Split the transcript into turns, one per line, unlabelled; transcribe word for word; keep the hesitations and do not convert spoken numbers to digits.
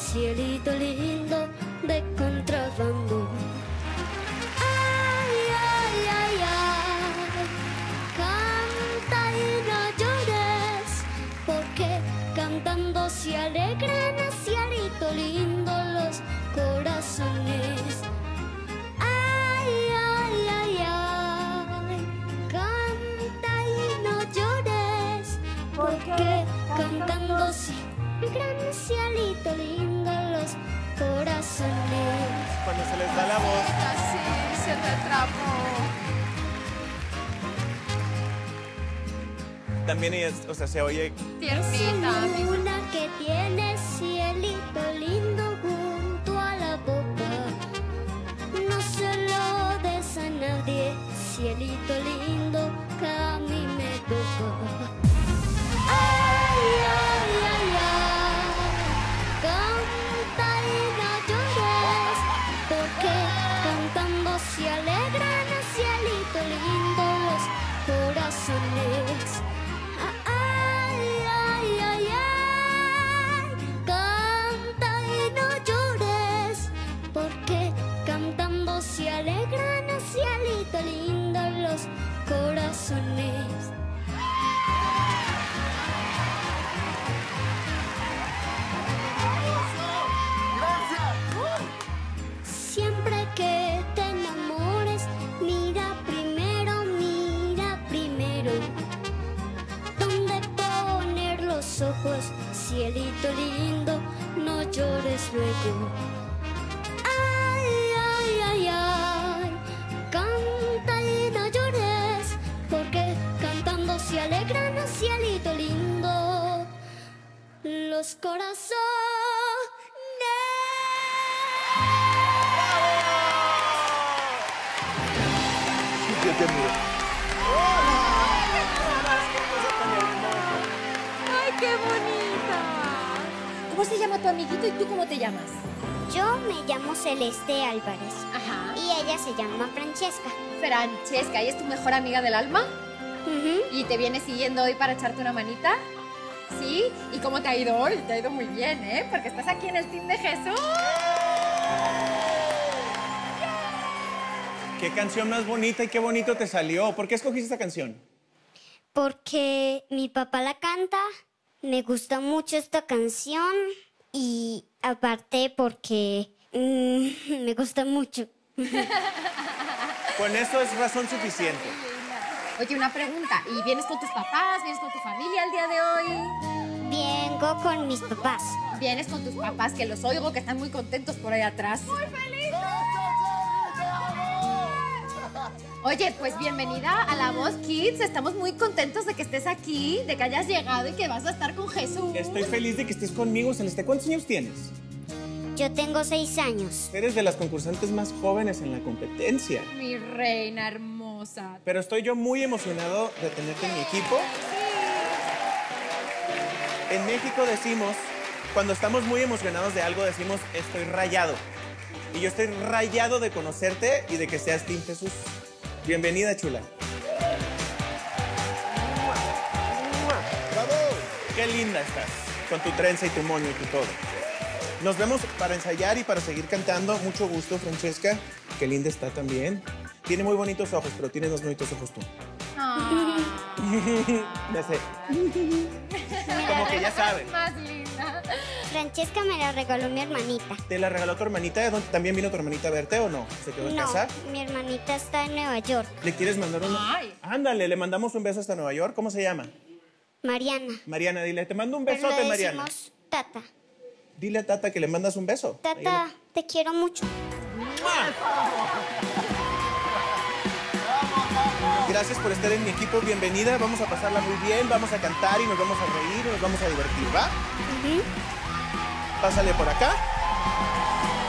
cielito lindo de contrabando. Ay, ay, ay, ay, canta y no llores, porque cantando se alegran, cielito lindo, los corazones. Ay, ay, ay, ay, canta y no llores, porque cantando se gran cielito lindo, los corazones.
Cuando se les da la voz.
Sí, se te atrapó.
También ella, o sea, se oye.
Tiernita.
Una que tiene cielito lindo junto a la boca. No se lo des a nadie, cielito lindo que a mí me toca. Ay, ay, ay, ay, canta y no llores, porque cantando se alegran, cielito lindo, los corazones. Ay, ay, ay, ay, canta y no llores, porque cantando se alegran, cielito lindo, los corazones. Siempre que te enamores, mira primero, mira primero dónde poner los ojos, cielito lindo, no llores luego. Ay, ay, ay, ay, canta y no llores, porque cantando se alegran, cielito lindo, los corazones.
Yo te miro.
¡Ay, qué bonita!
¿Cómo se llama tu amiguito y tú cómo te llamas?
Yo me llamo Celeste Álvarez
Ajá.
y ella se llama Francesca.
Francesca, ¿y es tu mejor amiga del alma?
Ujú.
¿Y te viene siguiendo hoy para echarte una manita? ¿Sí? ¿Y cómo te ha ido hoy? Te ha ido muy bien, ¿eh? Porque estás aquí en el Team de Jesús.
Qué canción más bonita y qué bonito te salió. ¿Por qué escogiste esta canción?
Porque mi papá la canta, me gusta mucho esta canción y aparte porque mm, me gusta mucho.
Con eso es razón suficiente.
Oye, una pregunta. ¿Y vienes con tus papás? ¿Vienes con tu familia el día de hoy?
Vengo con mis papás.
¿Vienes con tus papás? Que los oigo, que están muy contentos por ahí atrás. ¡Muy felices! Oye, pues bienvenida a La Voz Kids. Estamos muy contentos de que estés aquí, de que hayas llegado y que vas a estar con Jesús.
Estoy feliz de que estés conmigo, Celeste. ¿Cuántos años tienes?
Yo tengo seis años.
Eres de las concursantes más jóvenes en la competencia.
Mi reina hermosa.
Pero estoy yo muy emocionado de tenerte en mi equipo. En México decimos, cuando estamos muy emocionados de algo, decimos, estoy rayado. Y yo estoy rayado de conocerte y de que seas Team Jesús. Bienvenida, chula.
¡Bravo!
Qué linda estás, con tu trenza y tu moño y tu todo. Nos vemos para ensayar y para seguir cantando. Mucho gusto, Francesca. Qué linda está también. Tiene muy bonitos ojos, pero tienes más bonitos ojos tú.
Ah.
Ya sé. Como que ya saben.
Más linda.
Francesca me la regaló mi hermanita.
¿Te la regaló tu hermanita? ¿De dónde- ¿También vino tu hermanita a verte o no? ¿Se quedó en
No,
casa?
mi hermanita está en Nueva York.
¿Le quieres mandar un...?
Ay.
Ándale, le mandamos un beso hasta Nueva York. ¿Cómo se llama?
Mariana.
Mariana, dile, te mando un
Pero
besote,
le
Mariana.
decimos Tata.
Dile a Tata que le mandas un beso.
Tata, te quiero mucho.
Gracias por estar en mi equipo, bienvenida. Vamos a pasarla muy bien, vamos a cantar y nos vamos a reír y nos vamos a divertir, ¿va?
Ujú.
Pásale por acá.